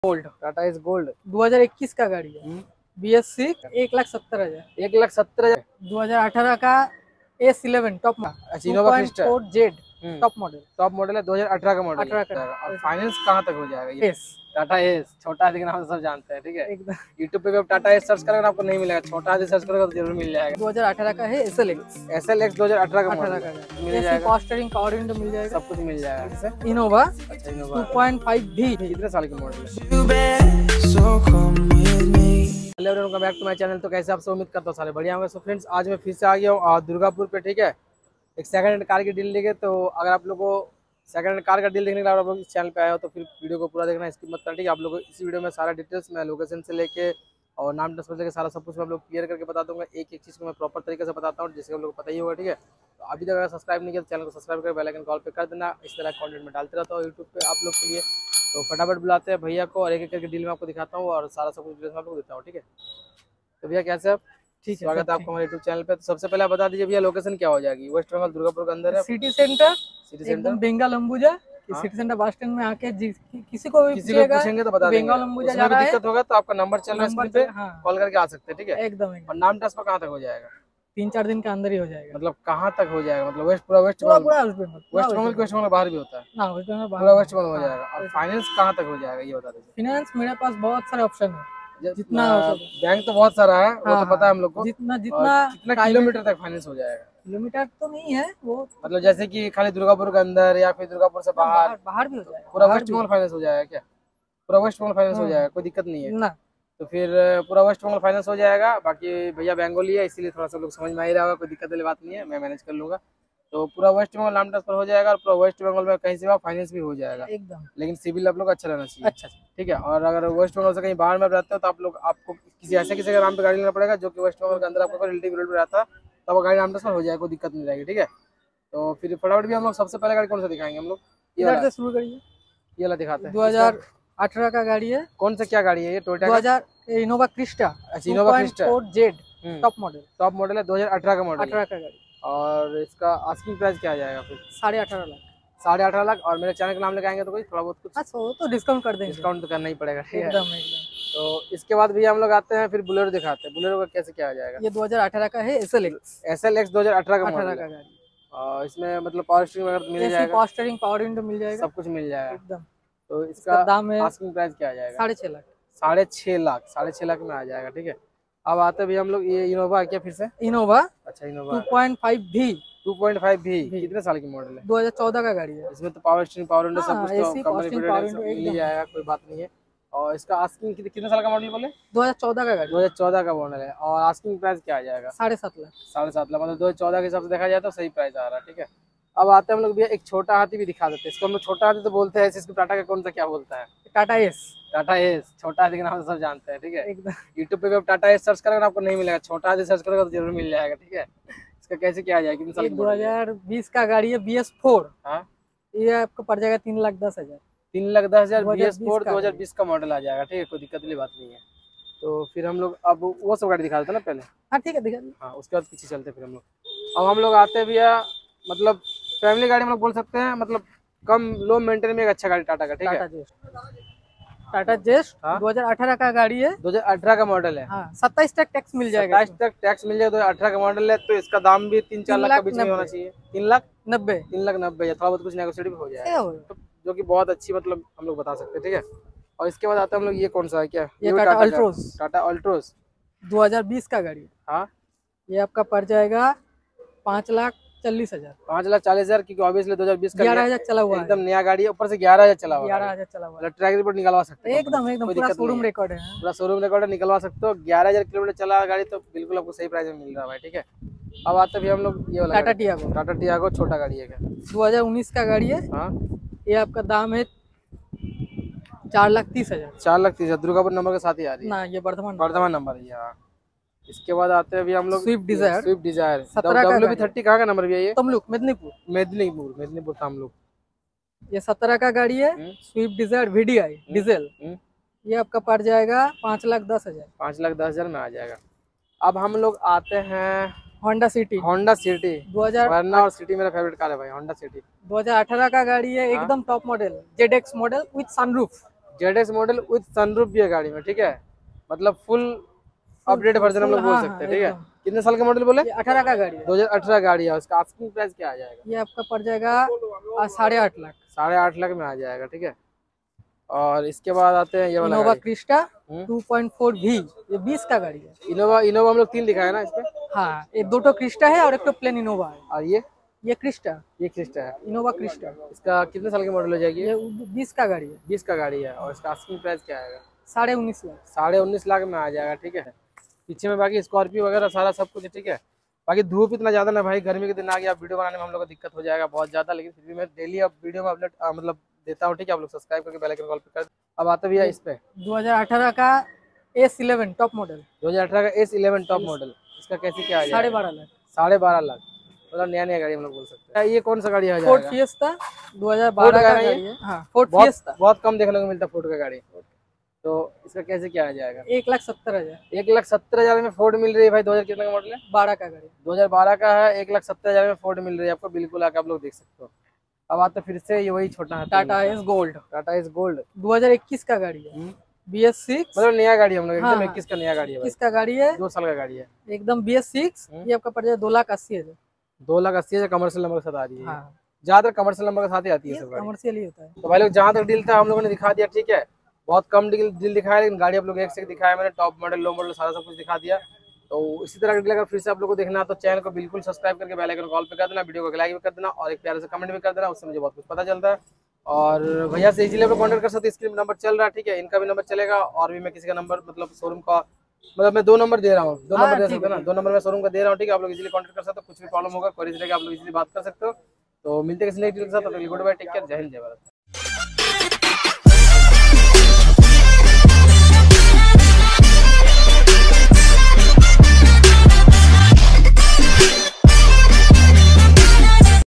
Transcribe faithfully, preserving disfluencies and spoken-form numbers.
Gold, Tata is gold दो हज़ार इक्कीस का गाड़ी है। बी एस सिक्स एक लाख सत्तर हजार एक लाख सत्तर हजार दो हज़ार अठारह का S eleven top model Z top model top model है। दो हज़ार अठारह का मॉडल अठारह का। और फाइनेंस कहाँ तक हो जाएगा? ये एस टाटा एस, छोटा हाथी के नाम से सब जानते हैं, ठीक है। एकदम यूट्यूब पे भी आप टाटा एस सर्च करेंगे आपको नहीं मिलेगा, छोटा हाथी सर्च करेगा तो जरूर मिल जाएगा। दो हज़ार अठारह का है S L X S L X दो हज़ार अठारह का मॉडल का मिल जाएगा। पावर स्टीयरिंग, पावर विंडो मिल जाएगा, सब कुछ मिल जाएगा। इनोवा अच्छा, Innova two point five D कितने साल की मॉडल है? Welcome back to my channel. तो कैसे आप सब, उम्मीद करता हूँ सारे बढ़िया होंगे। सो फ्रेंड्स, आज मैं फिर से आ गया हूँ दुर्गापुर पे, ठीक है। एक सेकंड हैंड कार की डील लेके। तो अगर आप लोगों को सेकंड हैंड कार का डील देखने के लिए आप लोग इस चैनल पे आए हो तो फिर वीडियो को पूरा देखना, इसकी मत करना, ठीक है। आप लोगों को इसी वीडियो में सारा डिटेल्स मैं लोकेशन से लेके और नाम से लेके सारा सब कुछ मैं आप लोग क्लियर करके बता दूंगा। एक एक चीज़ को मैं प्रॉपर तरीके से बताता हूँ, जिससे आप लोग को पता ही होगा, ठीक है। तो अभी तक अगर सब्सक्राइब नहीं किया तो चैनल को सब्सक्राइब कर बेल आइकन कॉल पे कर देना। इस तरह कंटेंट में डालते रहता हूँ यूट्यूब पे आप लोग के लिए। तो फटाफट बुलाते हैं भैया को और एक एक करके डील में आपको दिखाता हूँ और सारा सब कुछ डिटेल्स में आप लोग देता हूँ, ठीक है। तो भैया कैसे आप? ठीक है, स्वागत है आपका हमारे यूट्यूब चैनल पे। तो सबसे पहले आप बता दीजिए भैया, लोकेशन क्या हो जाएगी? वेस्ट बंगाल दुर्गापुर के अंदर है, सिटी सेंटर, सिटी सेंटर एकदम बेंगाल अंबुजा। हाँ? सिटी सेंटर बस स्टैंड में आके किसी को भी किसी को पूछेंगे तो बता देंगे। बेंगाल अंबुजा जा उसमें रहा भी है, दिक्कत होगा तो आपका नंबर चल रहा है स्क्रीन पे, हाँ। कॉल करके आ सकते हैं, ठीक है। एकदम और एकदम नाम ट्रांसफर कहाँ तक हो जाएगा? तीन चार दिन के अंदर ही हो जाएगा। मतलब कहाँ तक हो जाएगा? मतलब वेस्ट पूरा वेस्ट पूरा बंगाल, पूरा West Bengal, West Bengal West Bengal बाहर भी होता है ना वेस्ट बंगाल पूरा वेस्ट बंगाल हो हाँ। जाएगा। और फाइनेंस कहाँ तक हो जाएगा ये बता दीजिए। फाइनेंस मेरे पास बहुत सारे ऑप्शन है, जितना बैंक तो बहुत सारा है, वो तो पता है हम लोग को। जितना जितना कितना किलोमीटर तक फाइनेंस हो जाएगा? किलोमीटर तो नहीं है वो, मतलब जैसे कि खाली दुर्गापुर के अंदर या फिर दुर्गापुर से बाहर बाहर भी हो जाएगा। पूरा वेस्ट बंगाल फाइनेंस हो जाएगा क्या? पूरा वेस्ट बंगाल फाइनेंस हो जाएगा, कोई दिक्कत नहीं है ना। तो फिर पूरा वेस्ट बंगाल फाइनेंस हो जाएगा। बाकी भैया बंगाली है इसीलिए थोड़ा सा लोग समझ में आ ही रहा होगा, कोई दिक्कत वाली बात नहीं है, मैं मैनेज कर लूंगा। तो पूरा वेस्ट बंगाल नाम ट्रांसफर हो जाएगा और पूरा वेस्ट बंगाल में कहीं से फाइनेंस भी हो जाएगा एकदम। लेकिन सिविल आप लोग अच्छा रहना चाहिए। अच्छा ठीक है। और अगर वेस्ट बंगाल से कहीं बाहर में रहते हो तो आप लोग आपको किसी ऐसे किसी के नाम पे गाड़ी लेना पड़ेगा जो कि वेस्ट बंगाल के अंदर आपको रिलेटिव रोड पे रहता है, तब वो गाड़ी नाम ट्रांसफर हो जाएगा, कोई दिक्कत नहीं रहेगी, ठीक है। तो फिर फटाफट भी हम लोग सबसे पहले गाड़ी कौन सा दिखाएंगे? हम लोग इधर से शुरू करिए, ये वाला दिखाते हैं। दो हज़ार अठारह का गाड़ी है। कौन सा क्या गाड़ी है ये? टोयोटा दो हज़ार इनोवा क्रिस्टा। अच्छा, Innova Crysta Z top model top model है, दो हज़ार अठारह का मॉडल अठारह का गाड़ी। और इसका आस्किंग प्राइस क्या आ जाएगा फिर? साढ़े अठारह लाख साढ़े अठारह लाख। और मेरे चैनल का नाम लगाएंगे तो कोई थोड़ा बहुत कुछ अच्छा वो तो डिस्काउंट कर देंगे, डिस्काउंट तो करना ही पड़ेगा, ठीक है। एकदम एकदम। तो इसके बाद भी हम लोग आते हैं फिर बुलेरो दिखाते हैं। बुलेरो का कैसे क्या आ जाएगा? ये दो हज़ार अठारह का है S L X S L X दो हज़ार अठारह का अठारह मॉडल का है। गाड़ी। और इसमें मतलब पावर स्टीयरिंग वगैरह मिल जाएगा, पावर स्टीयरिंग, पावर विंडो मिल जाएगा, सब कुछ मिल जाएगा एकदम। तो इसका दाम है आस्किंग प्राइस क्या आ जाएगा? साढ़े छह लाख साढ़े छः लाख साढ़े छः लाख में आ जाएगा, ठीक है। अब आते भी हम लोग ये इनोवा क्या फिर से? इनोवा अच्छा, Innova two point five V two point five भी कितने साल की मॉडल है? दो हज़ार चौदह का गाड़ी है। इसमें तो पावर स्टीयरिंग, पावर विंडो सब हाँ, कुछ तो AC, company power fitted window मिल ही एकदम। जाएगा, कोई बात नहीं है। और इसका आस्किंग कितने साल का मॉडल बोले? दो हज़ार चौदह का गाड़ी, दो हज़ार चौदह का मॉडल है। और आस्किंग प्राइस क्या आ जाएगा? साढ़े सात लाख साढ़े सात लाख मतलब दो हज़ार चौदह के हिसाब से देखा जाए तो सही प्राइस आ रहा है, ठीक है। अब आते हैं हम लोग भैया एक छोटा हाथी भी दिखा देते हैं। इसको हम लोग छोटा हाथी तो बोलते हैं, इसको टाटा का कौन सा क्या बोलता है? टाटा एस। टाटा एस, छोटा हाथी के नाम से सब जानते हैं, ठीक है। एकदम। यूट्यूब पे भी आप टाटा एस सर्च करेंगे आपको नहीं मिलेगा, छोटा हाथी सर्च करेगा तो जरूर मिल जाएगा, ठीक है। इसका कैसे क्या आ जाएगा? कितने साल की दो हज़ार बीस का गाड़ी है, बी एस फोर। हाँ, ये आपको पड़ जाएगा तीन लाख दस हजार तीन लाख दस हजार बी एस फोर दो हजार बीस का मॉडल आ जाएगा, ठीक है, कोई दिक्कत वाली बात नहीं है। तो फिर हम लोग अब वो सब गाड़ी दिखा देते हैं ना पहले। हाँ ठीक है, दिखा दीजिए। हाँ, उसके बाद पीछे चलते फिर हम लोग। अब हम लोग आते हैं भैया मतलब फैमिली गाड़ी हम लोग बोल सकते हैं, मतलब कम लो मेंटेन में एक अच्छा गाड़ी टाटा का, ठीक है। टाटा जेस्ट दो हज़ार अठारह का गाड़ी है, दो हज़ार अठारह का मॉडल है। हाँ, सत्ताईस तक टैक्स मिल जाएगा, सत्ताईस तक टैक्स मिल जाएगा। दो हज़ार अठारह का मॉडल है तो इसका दाम भी तीन चार लाख के बीच में होना चाहिए। तीन लाख नब्बे तीन लाख नब्बे थोड़ा बहुत कुछ नेगोशिएट भी हो जाएगा, जो कि बहुत अच्छी मतलब हम लोग बता सकते हैं, ठीक है। और इसके बाद आता है हम लोग ये कौन सा है क्या? ये टाटा अल्ट्रोस, टाटा अल्ट्रोस दो हज़ार बीस का गाड़ी। हाँ, ये आपका पड़ जाएगा पाँच लाख चालीस हजार पाँच लाख चालीस हजार क्योंकि ऑब्वियसली दो हज़ार बीस का ग्यारह हजार चला हुआ है, एकदम नया गाड़ी है, ऊपर से ग्यारह हजार चला हुआ है, ग्यारह हजार चला हुआ है। ट्रैक रिपोर्ट निकलवा सकते हैं, एकदम एकदम पूरा शोरूम रिकॉर्ड है, पूरा शोरूम रिकॉर्ड निकलवा सकते हो। ग्यारह हजार किलोमीटर चला हुआ गाड़ी तो बिल्कुल आपको सही प्राइस में मिल रहा है, ठीक है। अब आते भी हम लोग ये वाला टाटा टियागो। टाटा टियागो छोटा गाड़ी है क्या? दो हज़ार उन्नीस का गाड़ी है। हाँ, ये आपका दाम है चार लाख तीस हजार चार लाख तीस हजार दुर्गापुर नंबर के साथ ही आ रही है ना, ये वर्धमान वर्धमान नंबर है। हाँ, इसके बाद आते हैं अभी हम लोग Swift Dzire. Swift Dzire W B thirty कहाँ का नंबर भी है ये? तमलुक, मेदिनीपुर मेदिनीपुर मेदिनीपुर तमलुक। ये सत्रह का गाड़ी है, Swift Dzire V D I diesel. ये आपका पड़ जाएगा पाँच लाख दस हजार पाँच लाख दस हजार में आ जाएगा। अब हम लोग आते हैं होंडा सिटी। होंडा सिटी दो हज़ार वरना और सिटी मेरा फेवरेट कार है भाई, होंडा सिटी दो हज़ार अठारह का गाड़ी है, एकदम top model Z X model with sunroof. Z X model with sunroof भी है गाड़ी में, ठीक है, मतलब फुल अपडेट वर्जन हम लोग बोल हाँ, सकते हैं, हाँ, ठीक है। एकदम। कितने साल का मॉडल बोले? ये अठारह का गाड़ी है। दो हजार अठारह गाड़ी है, उसका आस्किंग प्राइस क्या आ जाएगा? ये आपका पड़ जाएगा आ, साढ़े आठ लाख साढ़े आठ लाख में आ जाएगा, ठीक है। और इसके बाद आते हैं ये वाला इनोवा गाड़ी। Crysta hmm. Two point four V, ये बीस का गाड़ी है। इनोवा इनोवा हम लोग तीन दिखाया ना इसमें। हाँ, ये दो तो क्रिस्टा है और एक तो प्लेन इनोवा है। और ये ये क्रिस्टा, ये क्रिस्टा है, इनोवा क्रिस्टा, इसका कितने साल की मॉडल हो जाएगी? ये बीस का गाड़ी है। बीस का गाड़ी है और इसका आस्किंग प्राइस क्या आएगा? साढ़े उन्नीस लाख साढ़े उन्नीस लाख में आ जाएगा, ठीक है। पीछे में बाकी स्कॉर्पियो वगैरह सारा सब कुछ है, ठीक है। बाकी धूप इतना ज़्यादा ना भाई, गर्मी के दिन आ गया, वीडियो बनाने में हम लोग को दिक्कत हो जाएगा बहुत ज़्यादा, लेकिन फिर भी मैं डेली अब वीडियो में अपडेट मतलब देता हूँ, ठीक है। आप लोग सब्सक्राइब करके बेल आइकन कॉल पे कर। अब आते भैया इस पे दो हजार अठारह का एस इलेवन टॉप मॉडल, दो हजार अठारह का एस इलेवन टॉप मॉडल, इसका कैसे क्या आ जाएगा? साढ़े बारह लाख साढ़े बारह लाख मतलब नया नया गाड़ी हम लोग बोल सकते हैं। ये कौन सा गाड़ी आ फोर्ड जाएगा? फिएस्टा दो हजार बारह का गाड़ी है। हाँ, फोर्ड बहुत फिएस्टा बहुत कम देखने को मिलता है फोर्ड का गाड़ी, तो इसका कैसे क्या आ जाएगा? एक लाख सत्तर हजार एक लाख सत्तर हजार में फोर्ड मिल रही है भाई। दो हजार कितने का मॉडल है? बारह का गाड़ी, दो हजार बारह का है, एक लाख सत्तर हजार में फोर्ड मिल रही है आपको, बिल्कुल आके आप लोग देख सकते हो। अब आते फिर से ये वही छोटा है, टाटा एस गोल्ड टाटा इस गोल्ड दो हजार इक्कीस का गाड़ी है। बी एस सिक्स मतलब नया गाड़ी हम लोग हाँ, एकदम इक्कीस का नया गाड़ी है भाई, इक्कीस का गाड़ी है, दो साल का गाड़ी है एकदम बी एस सिक्स। ये आपका पड़ जाएगा दो लाख अस्सी हजार। दो लाख अस्सी हजार कमर्शियल नंबर के साथ आ रही है। हाँ, ज्यादातर कमर्शियल नंबर के साथ ही आती है ये सब गाड़ी। कमर्शियल ही होता है। तो भाई लोग जहाँ तक डील था हम लोगों ने दिखा दिया, ठीक है। बहुत कम डील डील दिखाया, लेकिन गाड़ी आप लोग एक से एक दिखाया मैंने, टॉप मॉडल लो मॉडल सारा सब कुछ दिखा दिया। तो इसी तरह का डील अगर फिर से आप लोग को देखना है तो चैनल को बिल्कुल सब्सक्राइब करके बेल आइकन कॉल पे कर देना, वीडियो को लाइक भी कर देना और एक प्यारे से कमेंट भी कर देना, उससे मुझे बहुत कुछ पता चलता है। और भैया से इजीली आप कॉन्टैक्ट कर सकते हैं, स्क्रीन नंबर चल रहा है, ठीक है। इनका भी नंबर चलेगा और भी मैं किसी का नंबर मतलब शोरूम का मतलब मैं दो नंबर दे रहा हूँ, दो हाँ, नंबर दे ठीक सकते हैं ना, दो नंबर मैं शोरूम का दे रहा हूँ, ठीक है। आप लोग इजीली कॉन्टैक्ट कर सकते हो, कुछ भी प्रॉब्लम होगा क्वेरीज रहेगा आप लोग इजीली बात कर सकते हो। तो मिलते हैं किसी नई डील के साथ, गुड बाय, टेक केयर, जय हिंद जय भारत।